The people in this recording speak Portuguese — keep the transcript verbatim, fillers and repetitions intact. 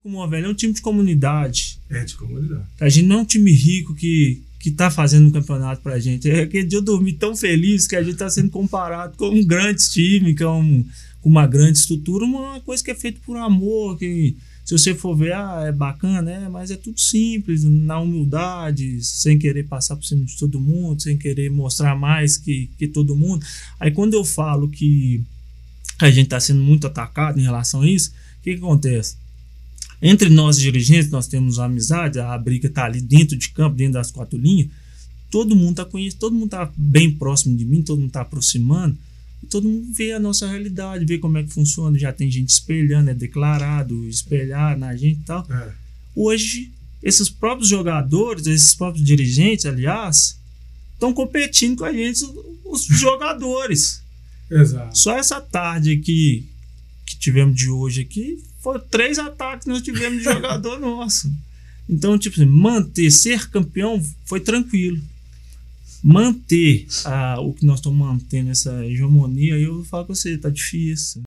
Como o velho é um time de comunidade. É de comunidade. A gente não é um time rico que, que tá fazendo um campeonato pra gente. É aquele dia eu dormi tão feliz que a gente tá sendo comparado com um grande time, com, um, com uma grande estrutura, uma coisa que é feita por amor, que se você for ver, ah, é bacana, é, mas é tudo simples, na humildade, sem querer passar por cima de todo mundo, sem querer mostrar mais que, que todo mundo. Aí quando eu falo que a gente tá sendo muito atacado em relação a isso, o que, que acontece? Entre nós dirigentes, nós temos uma amizade, a briga está ali dentro de campo, dentro das quatro linhas, todo mundo está conhecendo, todo mundo está bem próximo de mim, todo mundo está aproximando, e todo mundo vê a nossa realidade, vê como é que funciona, já tem gente espelhando, é declarado, espelhar na gente e tal. É. Hoje, esses próprios jogadores, esses próprios dirigentes, aliás, estão competindo com a gente, os jogadores. Exato. Só essa tarde aqui, que tivemos de hoje aqui, foram três ataques que nós tivemos de jogador nosso. Então, tipo assim, manter, ser campeão foi tranquilo. Manter ah, o que nós estamos mantendo, essa hegemonia, eu falo com você, tá difícil.